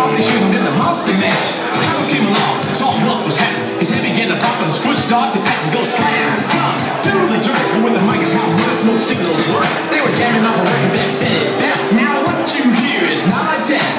off their shoes and did the monster match. Time came along, saw what was happening. His head began to pop and his foot started to act and go slam. Come to the jerk, and when the mic is how smoke signals work, they were jamming off a record that said, best. Now what you hear is not a death.